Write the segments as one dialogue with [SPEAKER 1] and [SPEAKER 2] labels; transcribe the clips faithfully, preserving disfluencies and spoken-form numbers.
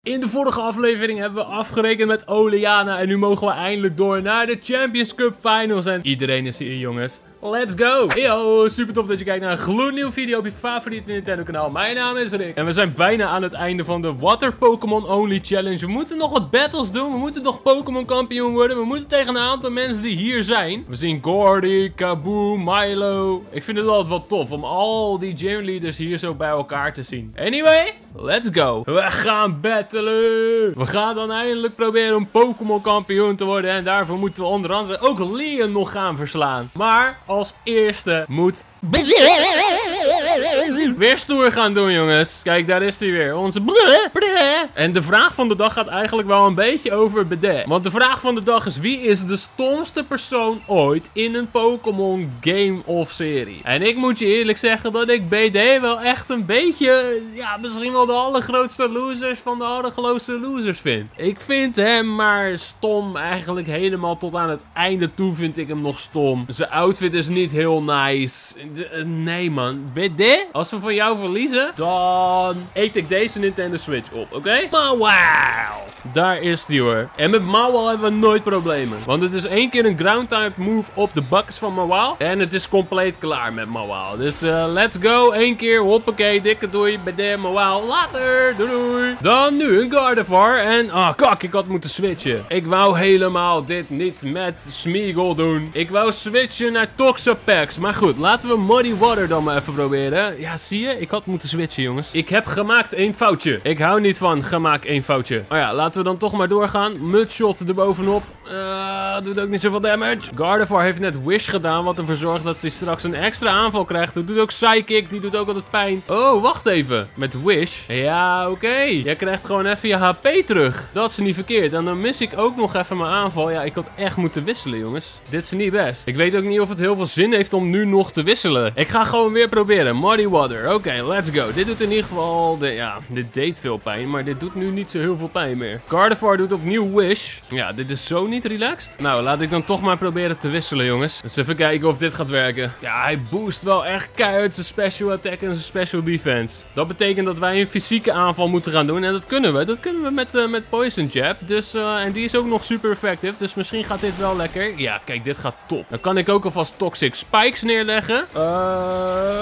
[SPEAKER 1] In de vorige aflevering hebben we afgerekend met Oleana en nu mogen we eindelijk door naar de Champions Cup Finals. En iedereen is hier, jongens. Let's go! Yo, super tof dat je kijkt naar een gloednieuwe video op je favoriete Nintendo kanaal. Mijn naam is Rick. En we zijn bijna aan het einde van de Water Pokémon Only Challenge. We moeten nog wat battles doen. We moeten nog Pokémon kampioen worden. We moeten tegen een aantal mensen die hier zijn. We zien Gordy, Kaboom, Milo. Ik vind het altijd wel tof om al die gym leaders hier zo bij elkaar te zien. Anyway, let's go. We gaan battlen. We gaan dan eindelijk proberen om Pokémon kampioen te worden. En daarvoor moeten we onder andere ook Leon nog gaan verslaan. Maar als eerste moet weer stoer gaan doen, jongens. Kijk, daar is hij weer. Onze En de vraag van de dag gaat eigenlijk wel een beetje over Bede. Want de vraag van de dag is: wie is de stomste persoon ooit in een Pokémon game of serie? En ik moet je eerlijk zeggen dat ik Bede wel echt een beetje, ja, misschien wel de allergrootste losers van de allergrootste losers vind. Ik vind hem maar stom, eigenlijk helemaal tot aan het einde toe vind ik hem nog stom. Zijn outfit is niet heel nice. De, nee man, Bede, als we van jou verliezen, dan eet ik deze Nintendo Switch op, oké? Okay? Mawile! Daar is die hoor. En met Mawile hebben we nooit problemen. Want het is één keer een ground type move op de bakkes van Mawile. En het is compleet klaar met Mawile. Dus uh, let's go. Eén keer, hoppakee, dikke doei, Bede, Mawile. Later, doei doei. Dan nu een Gardevoir. En, ah, oh, kak, ik had moeten switchen. Ik wou helemaal dit niet met Smeagol doen. Ik wou switchen naar Toxapex. Maar goed, laten we Muddy Water dan maar even proberen. Ja, zie je? Ik had moeten switchen, jongens. Ik heb gemaakt één foutje. Ik hou niet van gemaakt één foutje. Oh ja, laten we dan toch maar doorgaan. Mudshot erbovenop. Uh, doet ook niet zoveel damage. Gardevoir heeft net Wish gedaan, wat ervoor zorgt dat hij straks een extra aanval krijgt. Dat doet ook Psychic, die doet ook altijd pijn. Oh, wacht even. Met Wish. Ja, oké. Okay. Jij krijgt gewoon even je H P terug. Dat is niet verkeerd. En dan mis ik ook nog even mijn aanval. Ja, ik had echt moeten wisselen, jongens. Dit is niet best. Ik weet ook niet of het heel veel zin heeft om nu nog te wisselen. Ik ga gewoon weer proberen. Muddy Water. Oké, okay, let's go. Dit doet in ieder geval... De, ja, dit deed veel pijn, maar dit doet nu niet zo heel veel pijn meer. Gardevoir doet opnieuw Wish. Ja, dit is zo niet relaxed. Nou, laat ik dan toch maar proberen te wisselen, jongens. Dus even kijken of dit gaat werken. Ja, hij boost wel echt keihard zijn special attack en zijn special defense. Dat betekent dat wij een fysieke aanval moeten gaan doen. En dat kunnen we. Dat kunnen we met, uh, met Poison Jab. Dus, uh, en die is ook nog super effectief. Dus misschien gaat dit wel lekker. Ja, kijk, dit gaat top. Dan kan ik ook alvast Toxic Spikes neerleggen. Uh...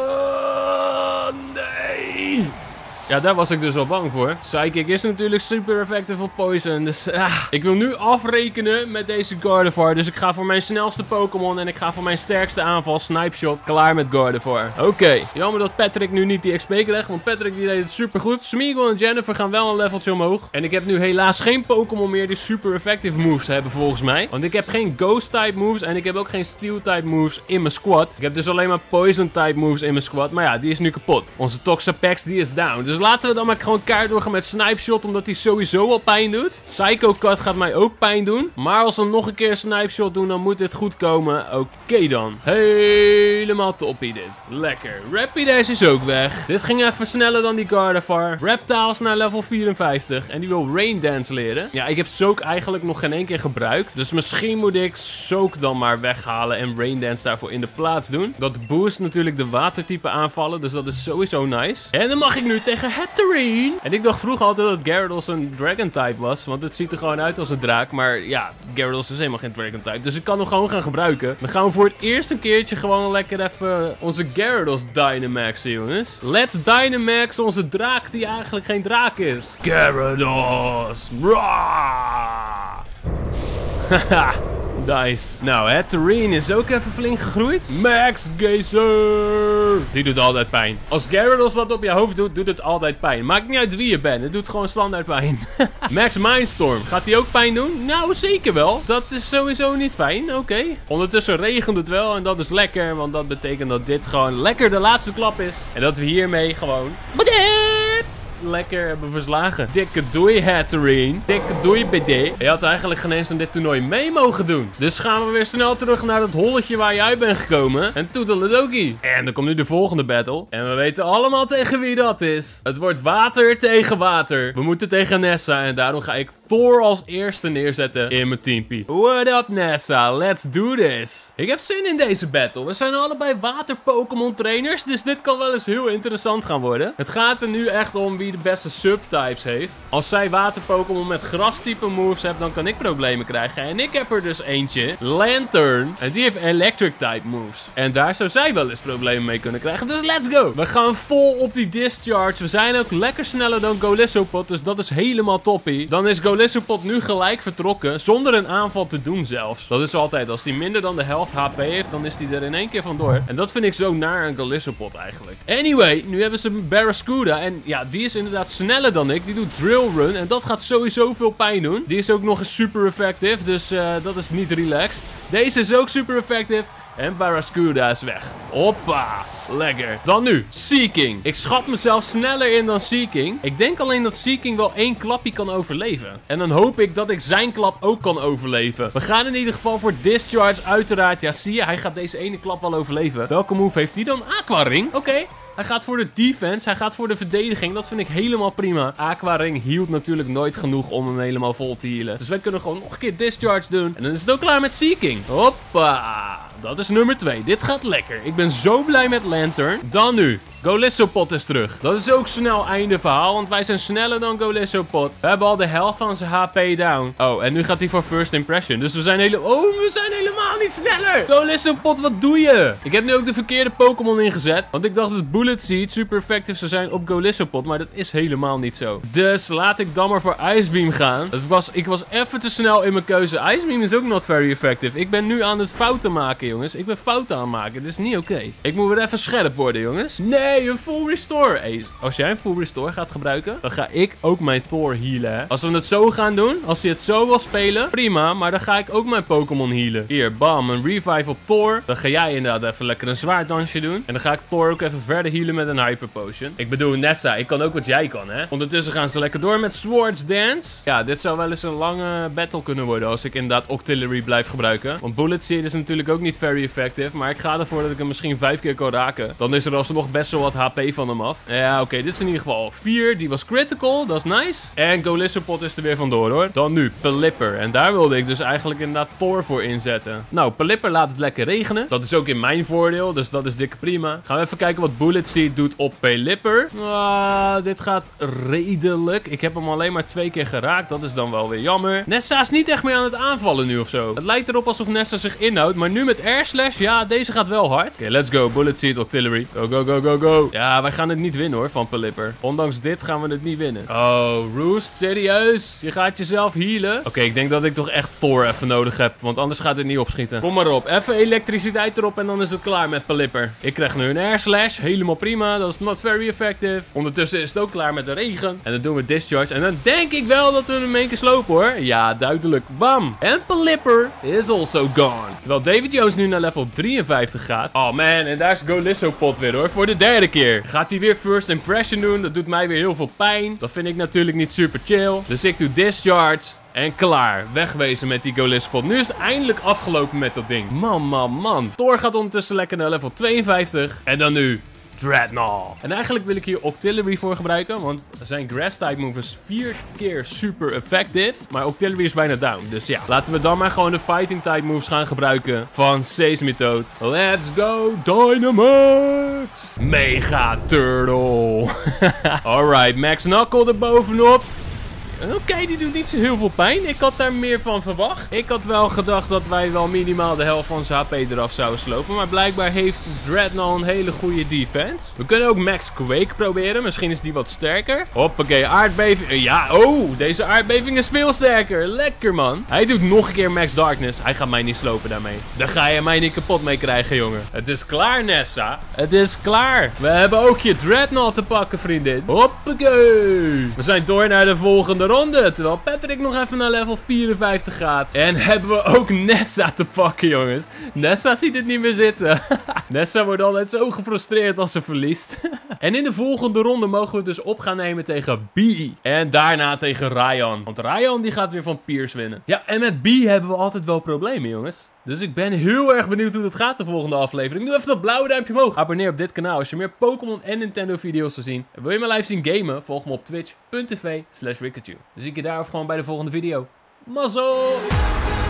[SPEAKER 1] Nee. Ja, daar was ik dus al bang voor. Psychic is natuurlijk super effectief op Poison. Dus ah, ik wil nu afrekenen met deze Gardevoir. Dus ik ga voor mijn snelste Pokémon en ik ga voor mijn sterkste aanval, Snipe Shot, klaar met Gardevoir. Oké. Okay. Jammer dat Patrick nu niet die X P krijgt, want Patrick die deed het super goed. Smeagol en Jennifer gaan wel een leveltje omhoog. En ik heb nu helaas geen Pokémon meer die super effective moves hebben volgens mij. Want ik heb geen Ghost type moves en ik heb ook geen Steel type moves in mijn squad. Ik heb dus alleen maar Poison type moves in mijn squad. Maar ja, die is nu kapot. Onze Toxapex die is down. Dus laten we dan maar gewoon keihard doorgaan met Snipe Shot, omdat hij sowieso al pijn doet. Psycho Cut gaat mij ook pijn doen. Maar als we nog een keer Snipe Shot doen, dan moet dit goed komen. Oké okay dan. Helemaal toppie dit. Lekker. Rapidash is ook weg. Dit ging even sneller dan die Gardevoir. Reptiles naar level vierenvijftig. En die wil Rain Dance leren. Ja, ik heb Soak eigenlijk nog geen één keer gebruikt. Dus misschien moet ik Soak dan maar weghalen en Rain Dance daarvoor in de plaats doen. Dat boost natuurlijk de watertype aanvallen. Dus dat is sowieso nice. En dan mag ik nu tegen Hatterene. En ik dacht vroeger altijd dat Gyarados een Dragon type was. Want het ziet er gewoon uit als een draak. Maar ja, Gyarados is helemaal geen Dragon type. Dus ik kan hem gewoon gaan gebruiken. Dan gaan we voor het eerst een keertje gewoon lekker even onze Gyarados Dynamaxen, jongens. Let's Dynamax onze draak die eigenlijk geen draak is. Gyarados. Haha. Nice. Nou, Hatterene is ook even flink gegroeid. Max Geyser. Die doet altijd pijn. Als Gyarados wat op je hoofd doet, doet het altijd pijn. Maakt niet uit wie je bent. Het doet gewoon standaard pijn. Max Mindstorm. Gaat die ook pijn doen? Nou, zeker wel. Dat is sowieso niet fijn. Oké. Okay. Ondertussen regent het wel en dat is lekker. Want dat betekent dat dit gewoon lekker de laatste klap is. En dat we hiermee gewoon... lekker hebben verslagen. Dikke doei, Hatterene. Dikke doei, B D. Je had eigenlijk geen eens aan dit toernooi mee mogen doen. Dus gaan we weer snel terug naar dat holletje waar je uit bent gekomen. En toedeledokie. En dan komt nu de volgende battle. En we weten allemaal tegen wie dat is. Het wordt water tegen water. We moeten tegen Nessa. En daarom ga ik Thor als eerste neerzetten in mijn teampie. What up, Nessa? Let's do this. Ik heb zin in deze battle. We zijn allebei water Pokémon trainers. Dus dit kan wel eens heel interessant gaan worden. Het gaat er nu echt om wie wie de beste subtypes heeft. Als zij water-Pokémon met grastype moves hebt, dan kan ik problemen krijgen. En ik heb er dus eentje, Lanturn. En die heeft electric-type moves. En daar zou zij wel eens problemen mee kunnen krijgen. Dus let's go! We gaan vol op die discharge. We zijn ook lekker sneller dan Golisopod, dus dat is helemaal toppie. Dan is Golisopod nu gelijk vertrokken, zonder een aanval te doen zelfs. Dat is altijd, als hij minder dan de helft H P heeft, dan is hij er in één keer vandoor. En dat vind ik zo naar een Golisopod eigenlijk. Anyway, nu hebben ze Barraskewda. En ja, die is inderdaad sneller dan ik. Die doet Drill Run. En dat gaat sowieso veel pijn doen. Die is ook nog eens super effective. Dus uh, dat is niet relaxed. Deze is ook super effective. En Barraskewda is weg. Hoppa. Lekker. Dan nu, Seaking. Ik schat mezelf sneller in dan Seaking. Ik denk alleen dat Seaking wel één klapje kan overleven. En dan hoop ik dat ik zijn klap ook kan overleven. We gaan in ieder geval voor Discharge uiteraard. Ja, zie je, hij gaat deze ene klap wel overleven. Welke move heeft hij dan? Aqua Ring. Oké. Okay. Hij gaat voor de defense, hij gaat voor de verdediging. Dat vind ik helemaal prima. Aqua Ring hield natuurlijk nooit genoeg om hem helemaal vol te healen. Dus wij kunnen gewoon nog een keer Discharge doen. En dan is het ook klaar met Seaking. Hoppa. Dat is nummer twee. Dit gaat lekker. Ik ben zo blij met Lanturn. Dan nu. Golisopod is terug. Dat is ook snel einde verhaal, want wij zijn sneller dan Golisopod. We hebben al de helft van zijn H P down. Oh, en nu gaat hij voor First Impression. Dus we zijn helemaal... Oh, we zijn helemaal niet sneller. Golisopod, wat doe je? Ik heb nu ook de verkeerde Pokémon ingezet. Want ik dacht dat Bullet Seed super effectief zou zijn op Golisopod. Maar dat is helemaal niet zo. Dus laat ik dan maar voor Ice Beam gaan. Het was, ik was even te snel in mijn keuze. Ice Beam is ook not very effective. Ik ben nu aan het fouten maken, jongens. Ik ben fouten aan het maken. Dit is niet oké. Okay. Ik moet weer even scherp worden, jongens. Nee. Nee, een full restore. Hey, als jij een full restore gaat gebruiken, dan ga ik ook mijn Thor healen. Hè? Als we het zo gaan doen, als hij het zo wil spelen, prima. Maar dan ga ik ook mijn Pokémon healen. Hier, bam, een revive op Thor. Dan ga jij inderdaad even lekker een zwaarddansje doen. En dan ga ik Thor ook even verder healen met een Hyper Potion. Ik bedoel, Nessa, ik kan ook wat jij kan, hè. Ondertussen gaan ze lekker door met Swords Dance. Ja, dit zou wel eens een lange battle kunnen worden als ik inderdaad Octillery blijf gebruiken. Want Bullet Seed is natuurlijk ook niet very effective. Maar ik ga ervoor dat ik hem misschien vijf keer kan raken. Dan is er alsnog best wel wat H P van hem af. Ja, oké, okay, dit is in ieder geval vier. Die was critical, dat is nice. En Golisopod is er weer vandoor, hoor. Dan nu, Pelipper. En daar wilde ik dus eigenlijk inderdaad Thor voor inzetten. Nou, Pelipper laat het lekker regenen. Dat is ook in mijn voordeel, dus dat is dikke prima. Gaan we even kijken wat Bullet Seed doet op Pelipper. Ah, dit gaat redelijk. Ik heb hem alleen maar twee keer geraakt. Dat is dan wel weer jammer. Nessa is niet echt meer aan het aanvallen nu of zo. Het lijkt erop alsof Nessa zich inhoudt. Maar nu met Air Slash, ja, deze gaat wel hard. Oké, okay, let's go. Bullet Seed, Octillery. Go, go, go, go, go. Ja, wij gaan het niet winnen hoor, van Pelipper. Ondanks dit gaan we het niet winnen. Oh, Roost, serieus? Je gaat jezelf healen? Oké, okay, ik denk dat ik toch echt Thor even nodig heb. Want anders gaat het niet opschieten. Kom maar op. Even elektriciteit erop en dan is het klaar met Pelipper. Ik krijg nu een Air Slash. Helemaal prima. Dat is not very effective. Ondertussen is het ook klaar met de regen. En dan doen we Discharge. En dan denk ik wel dat we hem een keer slopen hoor. Ja, duidelijk. Bam. En Pelipper is also gone. Terwijl David Jones nu naar level drieënvijftig gaat. Oh man, en daar is Golisopod weer hoor. Voor de derde keer. Gaat hij weer First Impression doen? Dat doet mij weer heel veel pijn. Dat vind ik natuurlijk niet super chill. Dus ik doe Discharge. En klaar. Wegwezen met die Golisopod. Nu is het eindelijk afgelopen met dat ding. Man, man, man. Thor gaat ondertussen lekker naar level tweeënvijftig. En dan nu Dreadnought. En eigenlijk wil ik hier Octillery voor gebruiken. Want zijn Grass-type move is vier keer super effective. Maar Octillery is bijna down. Dus ja, laten we dan maar gewoon de Fighting-type moves gaan gebruiken van Seismitoad. Let's go Dynamax! Mega Turtle. Alright, Max Knuckle er bovenop. Oké, okay, die doet niet zo heel veel pijn. Ik had daar meer van verwacht. Ik had wel gedacht dat wij wel minimaal de helft van zijn H P eraf zouden slopen. Maar blijkbaar heeft Dreadnought een hele goede defense. We kunnen ook Max Quake proberen. Misschien is die wat sterker. Hoppakee, aardbeving. Ja, oh, deze aardbeving is veel sterker. Lekker, man. Hij doet nog een keer Max Darkness. Hij gaat mij niet slopen daarmee. Daar ga je mij niet kapot mee krijgen, jongen. Het is klaar, Nessa. Het is klaar. We hebben ook je Dreadnought te pakken, vriendin. Hoppakee. We zijn door naar de volgende ronde, terwijl Patrick nog even naar level vierenvijftig gaat. En hebben we ook Nessa te pakken, jongens. Nessa ziet het niet meer zitten. Nessa wordt altijd zo gefrustreerd als ze verliest. En in de volgende ronde mogen we het dus op gaan nemen tegen B. En daarna tegen Ryan. Want Ryan die gaat weer van Piers winnen. Ja, en met B hebben we altijd wel problemen, jongens. Dus ik ben heel erg benieuwd hoe dat gaat de volgende aflevering. Doe even dat blauwe duimpje omhoog. Abonneer op dit kanaal als je meer Pokémon en Nintendo video's wil zien. En wil je me live zien gamen? Volg me op twitch punt tv slash Rikachu. Dan zie ik je daar of gewoon bij de volgende video. Mazzel!